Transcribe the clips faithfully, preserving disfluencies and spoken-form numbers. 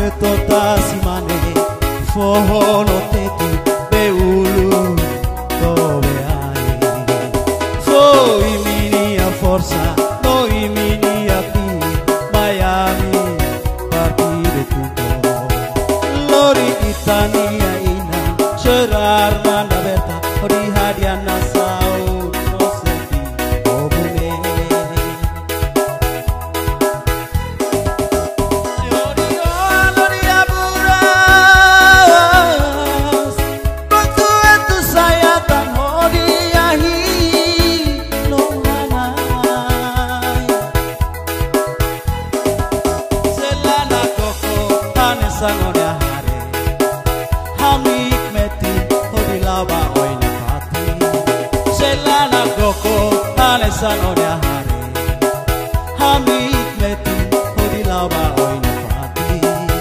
feto tasimane fono tetu beulu dove hai foi minia forza noi minia qui Miami partire tutto lori Itania ina cerar manda berta ori hadiana sau no senti obune Sangonya hare hamik meti hodilaba oina pati selana goko ane sangonya hare hamik meti hodilaba oina pati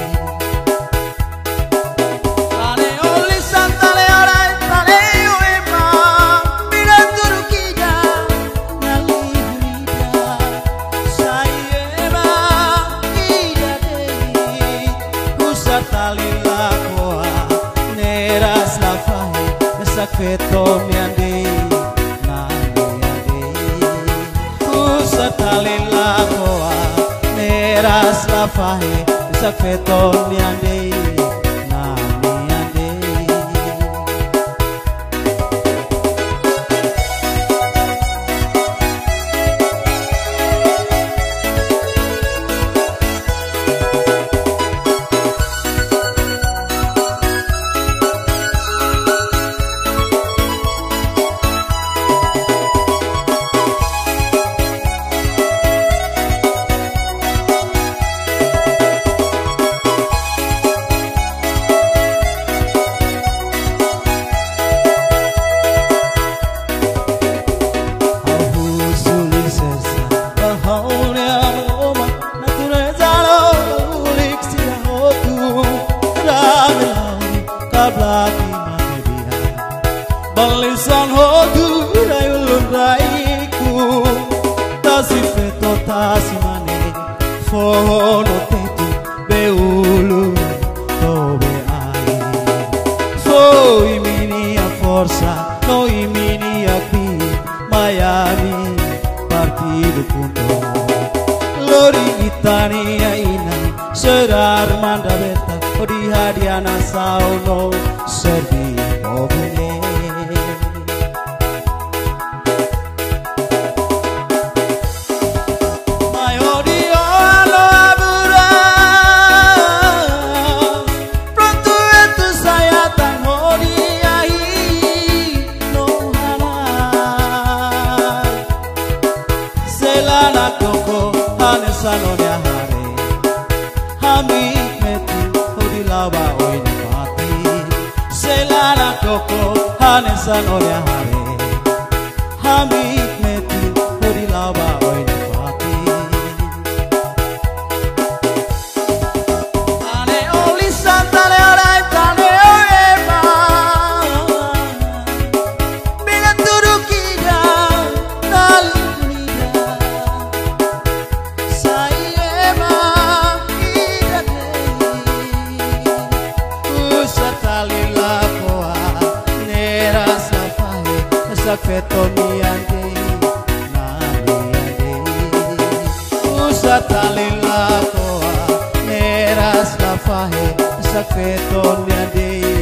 ane oli santale orai tale uema mira turukija nali hunida sayema ida dei talila koa neras la fahe sakfeto miande nani ande usa talila koa neras la fahe sakfeto miande nani ande Balisan hodu rayulun raiku tasi feto tasi mane fono tetu beulu dove hai foi minia forza noi minia qui Miami partire punto lori Itania ina serar manda berta odi hadiana sauno servi obune Sangonya hare hamik meti hodilaba oina pati selana koko hane sangonya hare hamik meti hodilaba oina pati ane oli santale orai tane oema bila turukida nali sakfeto miande nani ande usa talila koa neras la fahe sakfeto miande